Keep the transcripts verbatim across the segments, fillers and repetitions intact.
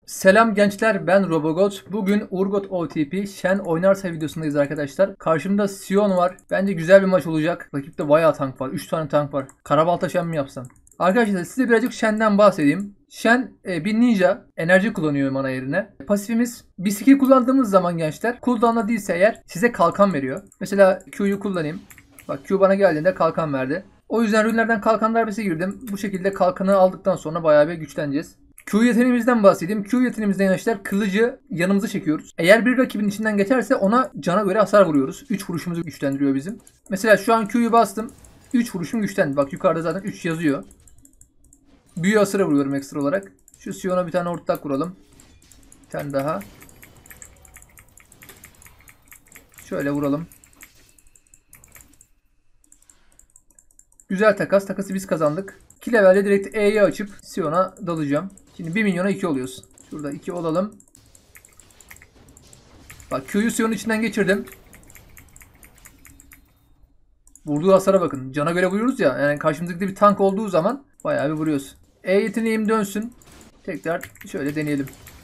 Selam gençler, ben Robogot. Bugün Urgot O T P Shen oynarsa videosundayız arkadaşlar. Karşımda Sion var. Bence güzel bir maç olacak. Rakipte bayağı tank var. üç tane tank var. Karabalta Shen mi yapsam? Arkadaşlar size birazcık Shen'den bahsedeyim. Shen e, bir ninja. Enerji kullanıyor mana yerine. Pasifimiz bir skill kullandığımız zaman gençler cooldown'da değilse eğer size kalkan veriyor. Mesela Q'yu kullanayım. Bak Q bana geldiğinde kalkan verdi. O yüzden rünlerden kalkan darbesi girdim. Bu şekilde kalkanı aldıktan sonra bayağı bir güçleneceğiz. Q yeteneğimizden bahsedeyim. Q yeteneğimizden gençler kılıcı yanımıza çekiyoruz. Eğer bir rakibin içinden geçerse ona cana göre hasar vuruyoruz. üç vuruşumuzu güçlendiriyor bizim. Mesela şu an Q'yu bastım. üç vuruşum güçlendi. Bak yukarıda zaten üç yazıyor. Büyü hasara vuruyorum ekstra olarak. Şu Sion'a bir tane ortak vuralım. Bir tane daha. Şöyle vuralım. Güzel takas. Takası biz kazandık. iki levelde direkt E'yi açıp Sion'a dalacağım. Şimdi bir milyona iki oluyorsun. Şurada iki olalım. Bak Q'yu Sion'un içinden geçirdim. Vurduğu hasara bakın. Cana göre vuruyoruz ya. Yani karşımızda bir tank olduğu zaman bayağı bir vuruyoruz. E yeteneğim dönsün. Tekrar şöyle deneyelim.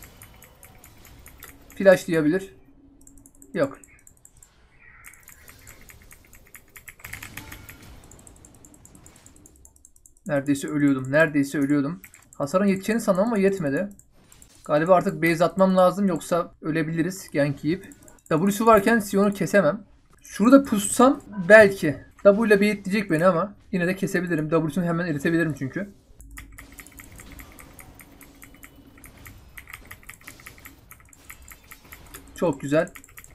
Flash diyebilir. Yok. Neredeyse ölüyordum. Neredeyse ölüyordum. Hasarın yeteceğini sandım ama yetmedi. Galiba artık base atmam lazım yoksa ölebiliriz gank yiyip. W'su varken Sion'u kesemem. Şurada pussam belki. W ile beyitleyecek beni ama yine de kesebilirim. W'sunu hemen eritebilirim çünkü. Çok güzel.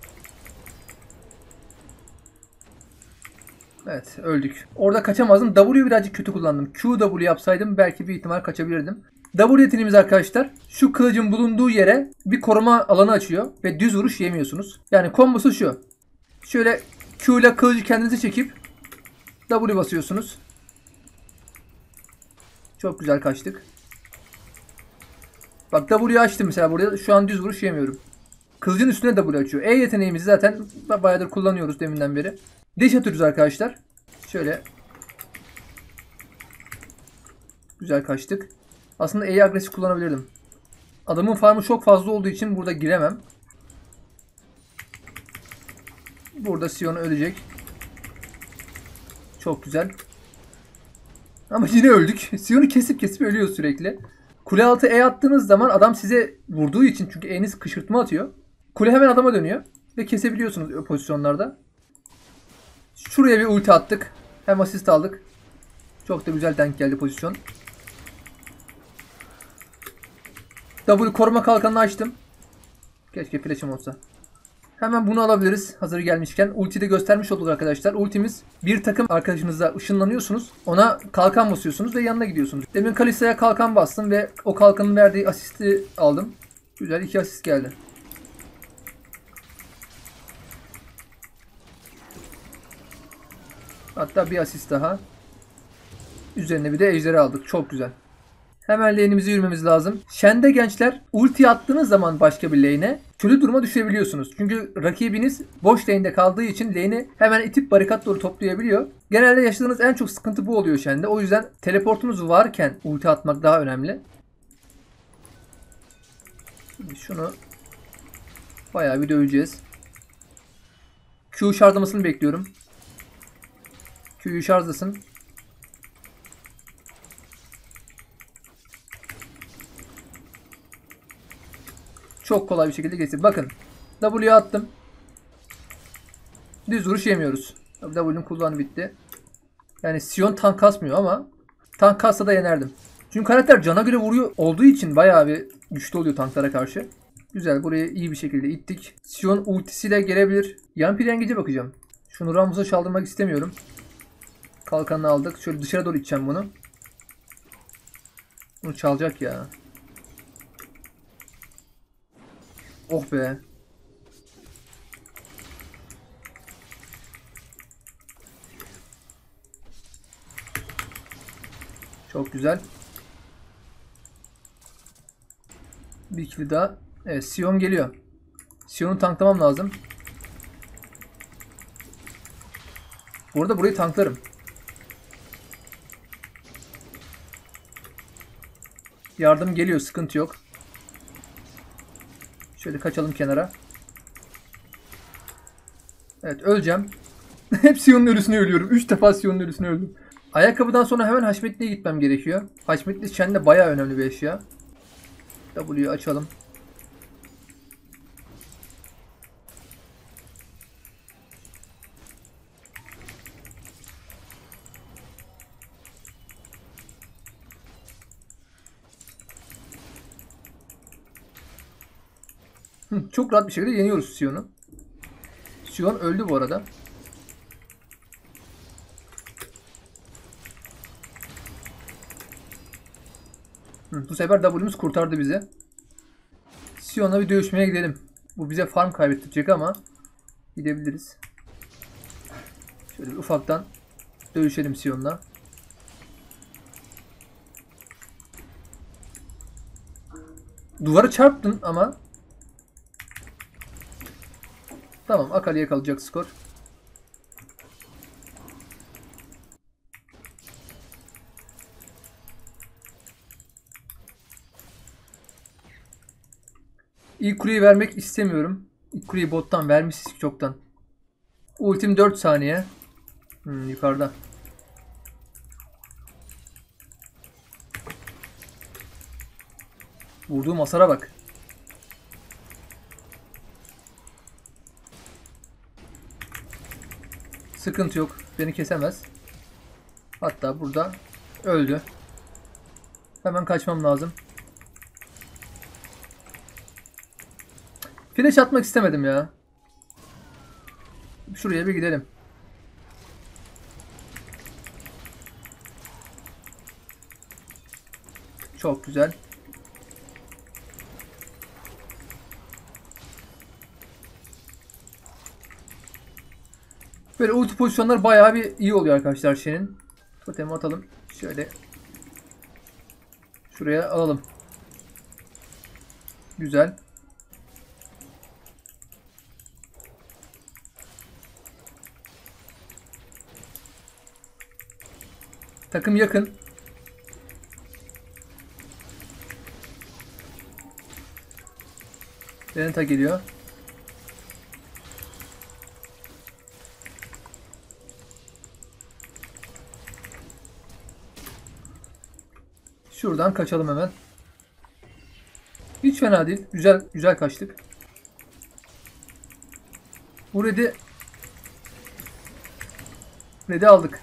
Evet öldük. Orada kaçamazdım. W'yu birazcık kötü kullandım. Q W yapsaydım belki bir ihtimal kaçabilirdim. W yeteneğimiz arkadaşlar şu kılıcın bulunduğu yere bir koruma alanı açıyor ve düz vuruş yemiyorsunuz. Yani kombosu şu. Şöyle Q ile kılıcı kendinize çekip W basıyorsunuz. Çok güzel kaçtık. Bak W'yu açtım mesela burada. Şu an düz vuruş yemiyorum. Kılıcın üstüne W açıyor. E yeteneğimizi zaten bayağıdır kullanıyoruz deminden beri. Dash atıyoruz arkadaşlar. Şöyle. Güzel kaçtık. Aslında E'yi agresif kullanabilirdim. Adamın farmı çok fazla olduğu için burada giremem. Burada Sion ölecek. Çok güzel. Ama yine öldük. Sion'u kesip kesip ölüyor sürekli. Kule altı E attığınız zaman adam size vurduğu için çünkü E'niz kışkırtma atıyor. Kule hemen adama dönüyor. Ve kesebiliyorsunuz o pozisyonlarda. Şuraya bir ulti attık. Hem asist aldık. Çok da güzel denk geldi pozisyon. W koruma kalkanını açtım. Keşke flash'ım olsa. Hemen bunu alabiliriz hazır gelmişken. Ultiyi de göstermiş olduk arkadaşlar. Ultimiz bir takım arkadaşınızla ışınlanıyorsunuz. Ona kalkan basıyorsunuz ve yanına gidiyorsunuz. Demin Kalista'ya kalkan bastım ve o kalkanın verdiği asisti aldım. Güzel iki asist geldi. Hatta bir asist daha. Üzerine bir de ejderi aldık. Çok güzel. Hemen lane'imize yürümemiz lazım. Shen'de gençler ulti attığınız zaman başka bir lane'e kötü duruma düşebiliyorsunuz. Çünkü rakibiniz boş lane'de kaldığı için lane'i hemen itip barikat doğru toplayabiliyor. Genelde yaşadığınız en çok sıkıntı bu oluyor Shen'de. O yüzden teleportunuz varken ulti atmak daha önemli. Şimdi şunu bayağı bir döveceğiz. Q şarjlamasını bekliyorum. Q'yu şarjlasın. Çok kolay bir şekilde geçti. Bakın. W'ye attım. Düz vuruş yemiyoruz. W'nin kullanımı bitti. Yani Sion tank kasmıyor ama tank kassa da yenerdim. Çünkü karakter cana göre vuruyor olduğu için bayağı bir güçlü oluyor tanklara karşı. Güzel burayı iyi bir şekilde ittik. Sion ultisiyle gelebilir. Yan prengece bakacağım. Şunu Rammus'a çaldırmak istemiyorum. Kalkanını aldık. Şöyle dışarı doğru iteceğim bunu. Bunu çalacak ya. Oh be. Çok güzel. Bir ikili daha. Evet Sion geliyor. Sion'u tanklamam lazım. Bu arada burayı tanklarım. Yardım geliyor sıkıntı yok. Şöyle kaçalım kenara. Evet, öleceğim. Hep Sion'un ölüsüne ölüyorum. üç defa Sion'un ölüsüne öldüm. Ayakkabıdan sonra hemen Haşmetli'ye gitmem gerekiyor. Haşmetli Shen'de bayağı önemli bir eşya. W'yu açalım. Hı, çok rahat bir şekilde yeniyoruz Sion'u. Sion öldü bu arada. Hı, bu sefer W'muz kurtardı bizi. Sion'la bir dövüşmeye gidelim. Bu bize farm kaybettirecek ama gidebiliriz. Şöyle bir ufaktan dövüşelim Sion'la. Duvara çarptın ama. Tamam, Akali'ye kalacak skor. İlk kuleyi vermek istemiyorum. İlk kuleyi bottan vermişiz çoktan. Ultim dört saniye. Hmm, yukarıda. Vurduğum hasara bak. Sıkıntı yok. Beni kesemez. Hatta burada öldü. Hemen kaçmam lazım. Flash atmak istemedim ya. Şuraya bir gidelim. Çok güzel. Böyle ulti pozisyonlar bayağı bir iyi oluyor arkadaşlar Shen'in. Totemi atalım. Şöyle. Şuraya alalım. Güzel. Takım yakın. Renata geliyor. Şuradan kaçalım hemen. Hiç fena değil. Güzel güzel kaçtık. Bu red'i red'i aldık.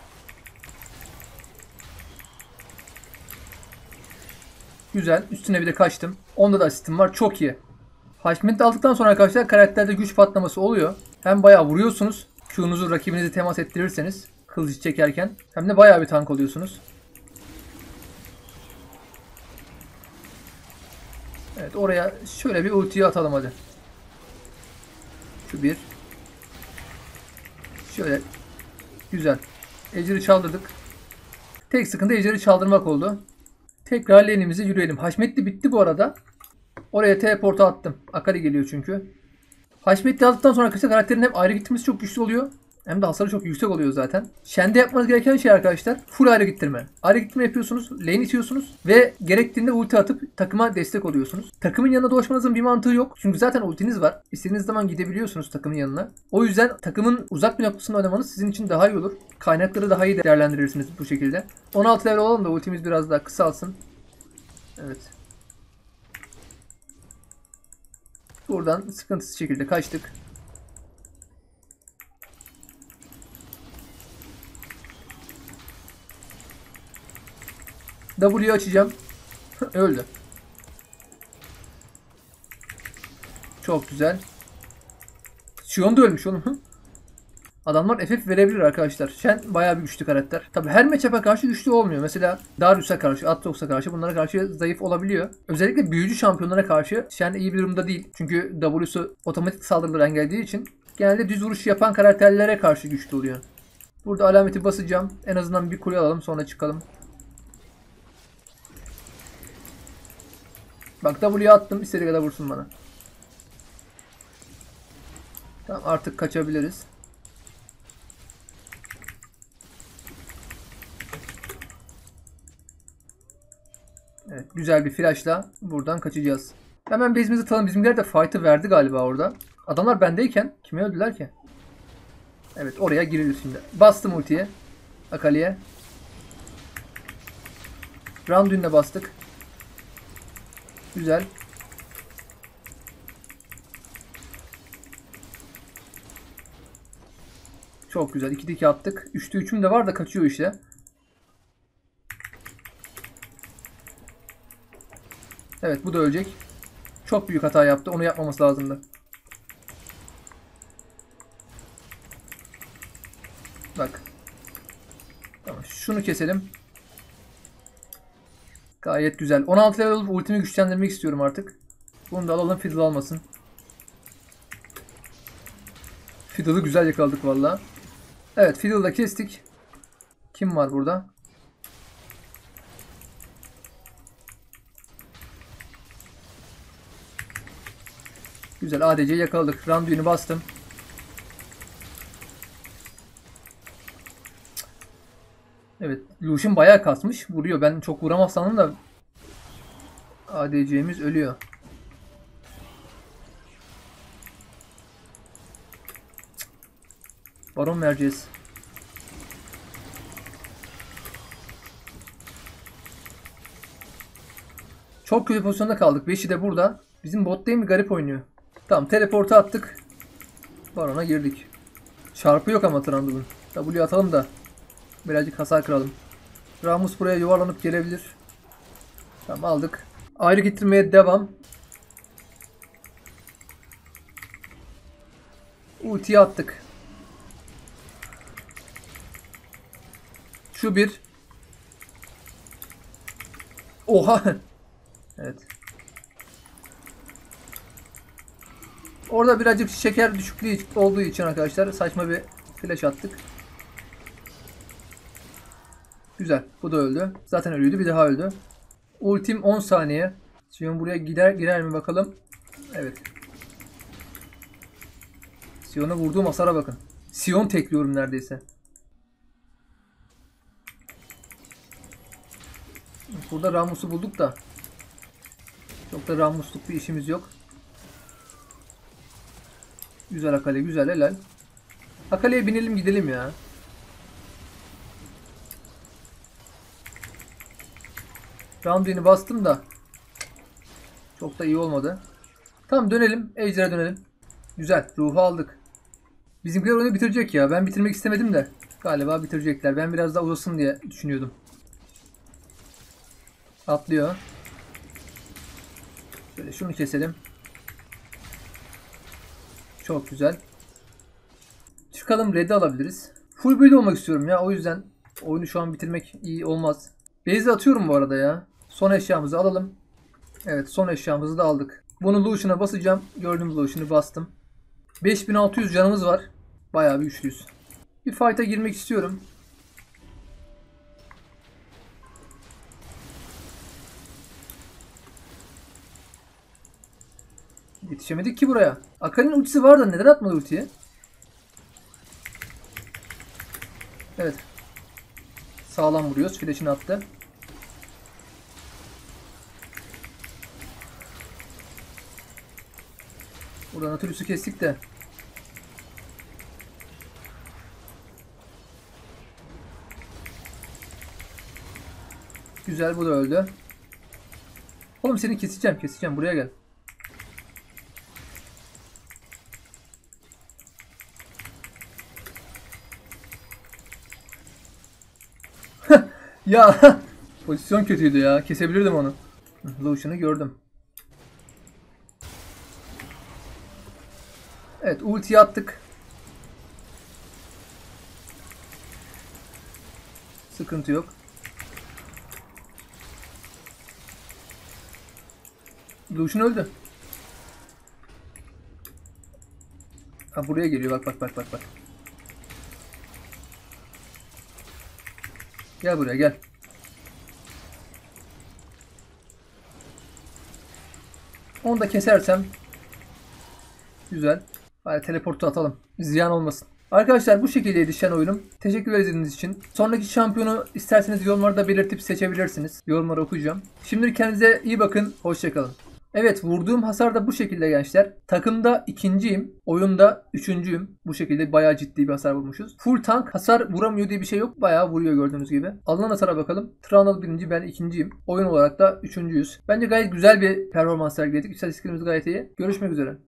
Güzel. Üstüne bir de kaçtım. Onda da asistim var. Çok iyi. Haşmet'i aldıktan sonra arkadaşlar karakterde güç patlaması oluyor. Hem bayağı vuruyorsunuz. Q'nuzu rakibinizi temas ettirirseniz kılıcı çekerken. Hem de bayağı bir tank oluyorsunuz. Evet, oraya şöyle bir ultiyi atalım hadi. Şu bir. Şöyle. Güzel. Ejder'i çaldırdık. Tek sıkıntı Ejder'i çaldırmak oldu. Tekrar lane'imize yürüyelim. Haşmetli bitti bu arada. Oraya teleporta attım. Akali geliyor çünkü. Haşmetli aldıktan sonra arkadaşlar karakterin hem ayrı gitmesi çok güçlü oluyor. Hem de hasarı çok yüksek oluyor zaten. Shen'de yapmanız gereken şey arkadaşlar full ayrı gittirme. Ayrı gittirme yapıyorsunuz, lane itiyorsunuz ve gerektiğinde ulti atıp takıma destek oluyorsunuz. Takımın yanına dolaşmanızın bir mantığı yok. Çünkü zaten ultiniz var. İstediğiniz zaman gidebiliyorsunuz takımın yanına. O yüzden takımın uzak bir noktasında oynamanız sizin için daha iyi olur. Kaynakları daha iyi değerlendirirsiniz bu şekilde. on altı level olalım da ultimiz biraz daha kısalsın. Evet. Buradan sıkıntısız şekilde kaçtık. W'yu açacağım. Öldü. Çok güzel. Sion da ölmüş oğlum. Adamlar F F verebilir arkadaşlar. Shen bayağı bir güçlü karakter. Tabi her matchup'a karşı güçlü olmuyor. Mesela Darius'a karşı, Aatrox'a karşı bunlara karşı zayıf olabiliyor. Özellikle büyücü şampiyonlara karşı Shen iyi bir durumda değil. Çünkü W'su otomatik saldırıları engellediği için genelde düz vuruş yapan karakterlere karşı güçlü oluyor. Burada alameti basacağım. En azından bir kule alalım sonra çıkalım. Bak W'ye attım. İstediği kadar vursun bana. Tamam, artık kaçabiliriz. Evet, güzel bir flashla buradan kaçacağız. Hemen base'imizi atalım. Bizimkiler de fight'ı verdi galiba orada. Adamlar bendeyken kime öldüler ki? Evet, oraya girilir şimdi. Bastım ultiye. Akali'ye. Randuin'le bastık. Güzel. Çok güzel. ikide iki attık. üçte üçüm de var da kaçıyor işte. Evet, bu da ölecek. Çok büyük hata yaptı. Onu yapmaması lazımdı. Bak. Tamam, şunu keselim. Gayet güzel. on altı level olup ultimi güçlendirmek istiyorum artık. Bunu da alalım, Fiddle almasın. Fiddle'ı güzel yakaladık valla. Evet, Fiddle'ı da kestik. Kim var burada? Güzel, A D C'yi yakaladık. Randuin'i bastım. Evet, Lucian bayağı kasmış. Vuruyor. Ben çok vuramaz sandım da A D C'miz ölüyor. Baron vereceğiz. Çok kötü pozisyonda kaldık. beşi de burada. Bizim bot değil mi? Garip oynuyor. Tamam, teleportu attık. Baron'a girdik. Çarpı yok ama Trundle'ın. W atalım da birazcık hasar kıralım. Ramus buraya yuvarlanıp gelebilir. Tamam, aldık. Ayrı getirmeye devam. Ultiyi attık. Şu bir. Oha. Evet. Orada birazcık şeker düşüklüğü olduğu için arkadaşlar saçma bir flash attık. Güzel. Bu da öldü. Zaten ölüydü. Bir daha öldü. Ultim on saniye. Sion buraya gider girer mi bakalım. Evet. Sion'a vurduğum hasara bakın. Sion tekliyorum neredeyse. Burada Ramus'u bulduk da çok da Ramus'luk bir işimiz yok. Güzel Akali, güzel, helal. Akali'ye binelim gidelim ya. Randuin'i bastım da çok da iyi olmadı. Tamam, dönelim. Ejder'e dönelim. Güzel. Ruhu aldık. Bizimkiler oyunu bitirecek ya. Ben bitirmek istemedim de galiba bitirecekler. Ben biraz daha uzasın diye düşünüyordum. Atlıyor. Şöyle şunu keselim. Çok güzel. Çıkalım, red'i alabiliriz. Full build olmak istiyorum ya. O yüzden oyunu şu an bitirmek iyi olmaz. Base'i atıyorum bu arada ya. Son eşyamızı alalım. Evet, son eşyamızı da aldık. Bunu Lucian'a basacağım. Gördüğüm Lucian'ı bastım. beş bin altı yüz canımız var. Bayağı bir güçlüyüz. Bir fight'a girmek istiyorum. Yetişemedik ki buraya. Akali'nin ultisi var da neden atmadı ultiyi? Evet. Sağlam vuruyoruz. Flash'ini attı. Buradan Nautilus'u kestik de. Güzel, bu da öldü. Oğlum seni keseceğim keseceğim. Buraya gel. Ya pozisyon kötüydü ya. Kesebilirdim onu. Lucian'ı gördüm. Evet, ultiyi attık. Sıkıntı yok. Lucian öldü. Ha, buraya geliyor. Bak bak bak bak bak. Gel buraya gel. Onu da kesersem güzel. Hadi teleportu atalım. Ziyan olmasın. Arkadaşlar bu şekildeydi Shen oyunum. Teşekkürler izlediğiniz için. Sonraki şampiyonu isterseniz yorumlarda belirtip seçebilirsiniz. Yorumları okuyacağım. Şimdilik kendinize iyi bakın. Hoşçakalın. Evet, vurduğum hasar da bu şekilde gençler. Takımda ikinciyim. Oyunda üçüncüyüm. Bu şekilde bayağı ciddi bir hasar vurmuşuz. Full tank hasar vuramıyor diye bir şey yok. Bayağı vuruyor gördüğünüz gibi. Alınan hasara bakalım. Trundle birinci, ben ikinciyim. Oyun olarak da üçüncüyüz. Bence gayet güzel bir performans sergiledik. İstatistiklerimiz gayet iyi. Görüşmek üzere.